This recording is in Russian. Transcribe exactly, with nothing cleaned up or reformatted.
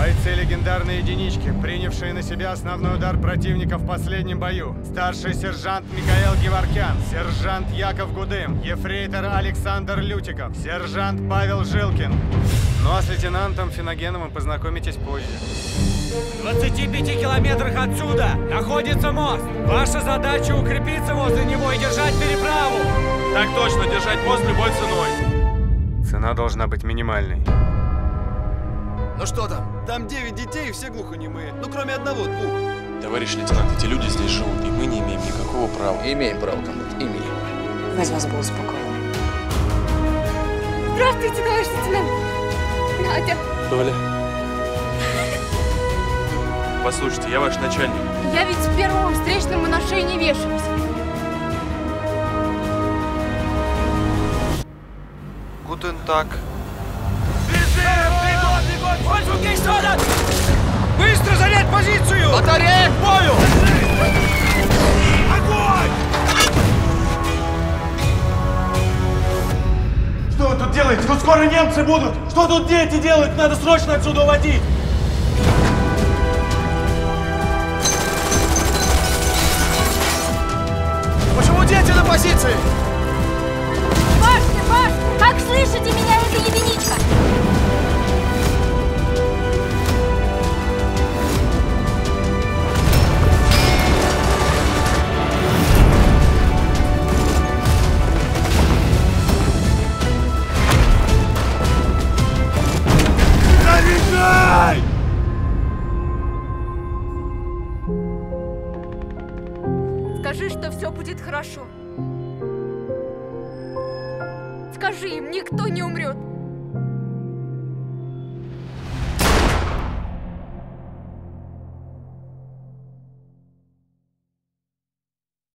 Бойцы легендарной единички, принявшие на себя основной удар противника в последнем бою. Старший сержант Михаил Геворкян, сержант Яков Гудым, ефрейтор Александр Лютиков, сержант Павел Жилкин. Ну а с лейтенантом Финогеновым познакомитесь позже. В двадцати пяти километрах отсюда находится мост. Ваша задача укрепиться возле него и держать переправу. Так точно, держать мост любой ценой. Цена должна быть минимальной. Ну что там? Там девять детей и все глухонемые. Ну кроме одного-двух. Товарищ лейтенант, эти люди здесь живут, и мы не имеем никакого права. Имеем право, комбат, имеем. Весь вас был успокоен. Здравствуйте, товарищ лейтенант. Надя. Толя. Послушайте, я ваш начальник. Я ведь с первого встречного на шее не вешаюсь. Гутен так. Быстро занять позицию! Батарея к бою! Огонь! Что вы тут делаете? Тут скоро немцы будут! Что тут дети делают? Надо срочно отсюда уводить! Почему дети на позиции? Башня, башня! Как слышите меня, это единичка? Заряжай! Скажи, что все будет хорошо.